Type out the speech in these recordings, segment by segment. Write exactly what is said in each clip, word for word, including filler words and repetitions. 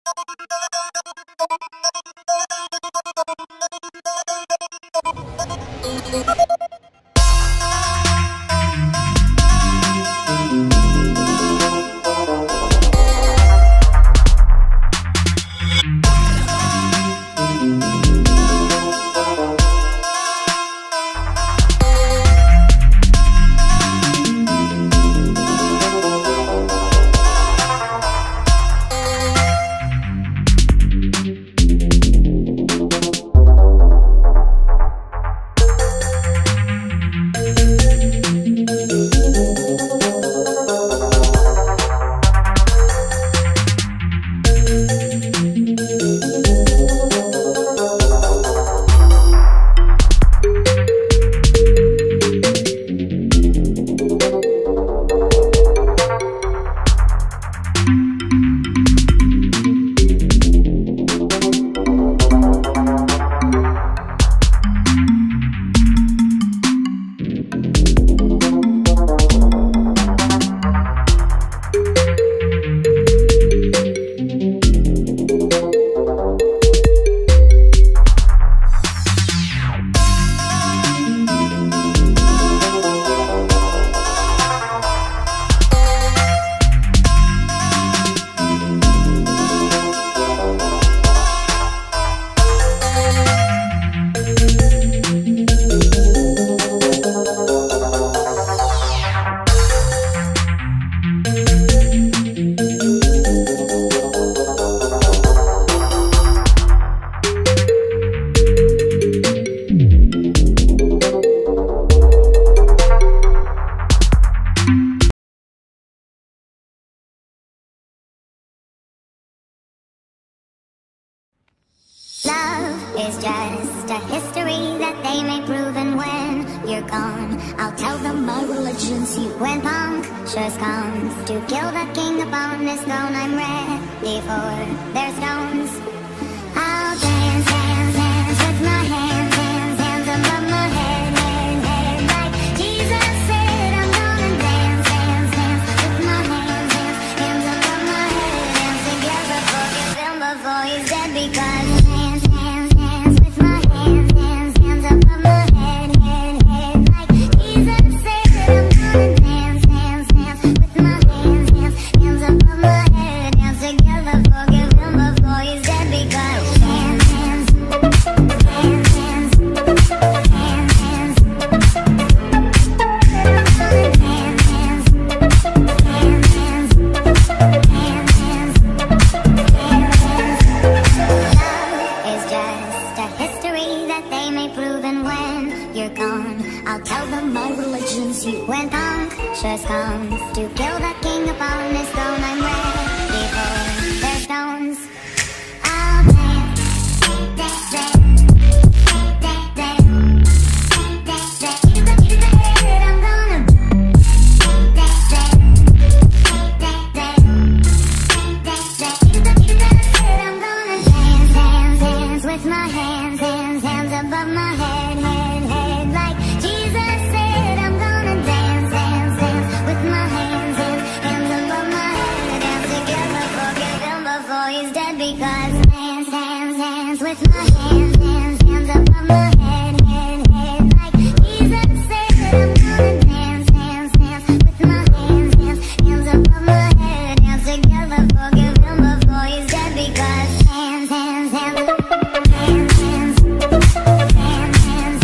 is just a history that they may prove, and when you're gone, I'll tell them my religion's you. When punctures comes to kill the king upon his throne, I'm ready for their stones. I'll dance, dance, dance with my hands, hands, hands above my head, head, head, like Jesus said. I'm gonna dance, dance, dance with my hands, hands, hands above my head, dance together, forgive him before he's dead, because dance, dance, dance with my hands, hands, hands above my head, head, head, like Jesus said. I'm gonna dance, dance, dance with my hands, hands, hands above my head, dance together, forgive him before he's dead, because dance, dance, dance, dance, dance, dance, I'll tell them my religion's you. When punctures comes to kill the king upon his throne, I'm ready for their stones. I'll dance, dance, dance, dance, dance, dance, dance. I'm gonna dance, dance, dance, dance, dance. I'm gonna dance, dance, dance with my hands, hands, hands above my head, head, head, like Jesus said. I'm gonna dance, dance, dance with my hands, hands, hands above my head, dance together, forgive him before he's dead, because dance, dance, dance with my hands, hands, hands above my head, head, head, like Jesus said. I'm gonna dance, dance, dance with my hands, hands, hands above my head, dance together, forgive him before he's dead, because dance, dance, dance, dance, dance, dance,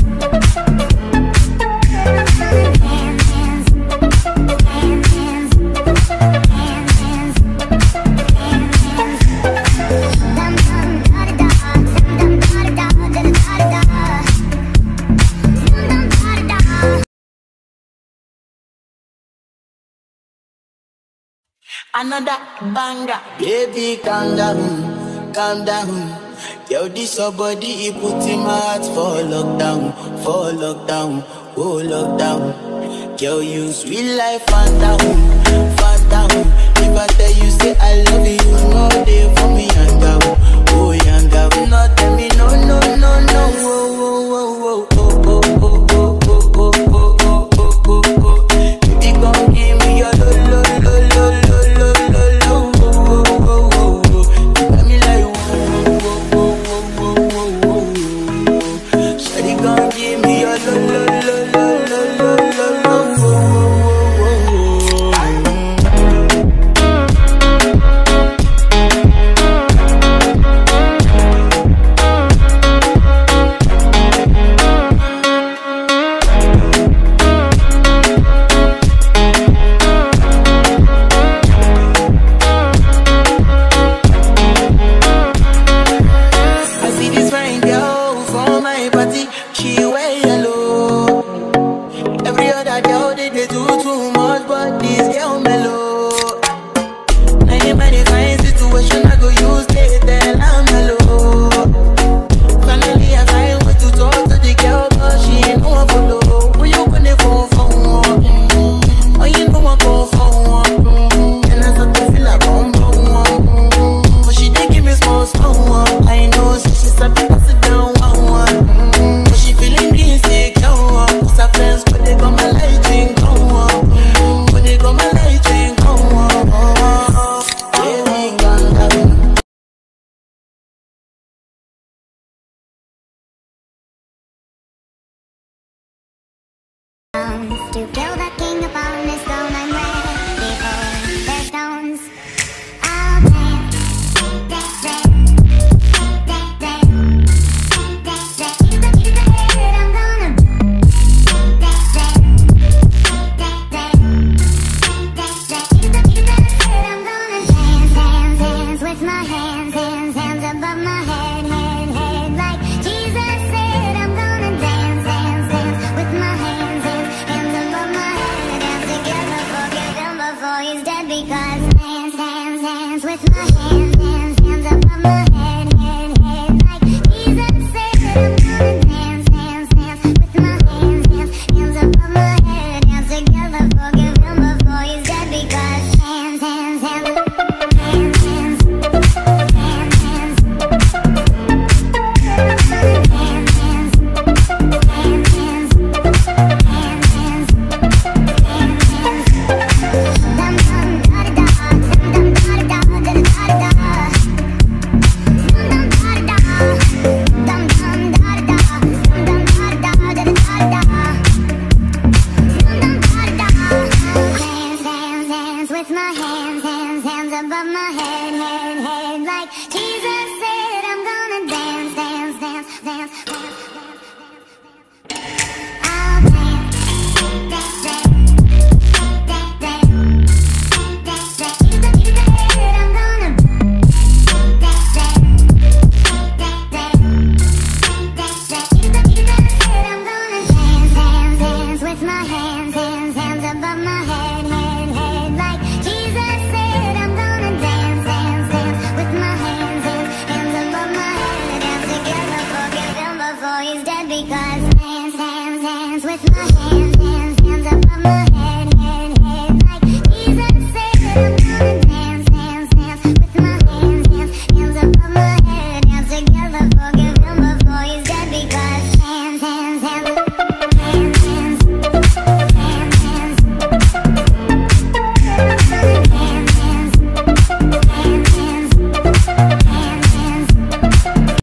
Another banger. Baby, calm down, calm down. Yo, this your body, it put in my heart for lockdown, for lockdown, oh lockdown. Yo, you sweet life, fan down, fan down. If I tell you, say I love you, you know they for me, yanga, oh yanga. No, tell me, no, no, no, no, oh, oh, oh, oh, oh, oh, oh, oh, oh, oh, oh, oh, oh, oh. Baby, come give me your lo, lo, lo, lo, lo, lo, lo, lo, oh, oh, oh, oh, oh. before he's dead. Because dance, dance, dance with my hands, hands, hands above my head, head, head. Like Jesus said, I'm gonna dance, dance, dance with my hands, hands, hands above my head. Dance together, forgive him before he's dead. Because hands, hands, hands, hands, hands, hands, hands, hands, hands, hands, hands, hands, hands, dum dum da da dum dum da da da da da dum dum da da dum dum da da dum dum da da da da da dum dum da da dance dance dance with my hands hands hands above my head head head like Jesus said I'm gonna dance dance dance dance dance I'll dance dance dance with my hands, hands, hands above my head, head, head. Like Jesus said, I'm gonna dance, dance, dance with my hands, hands, hands above my head. Dance together, forgive him before he's dead. Because dance, dance, dance with my hands.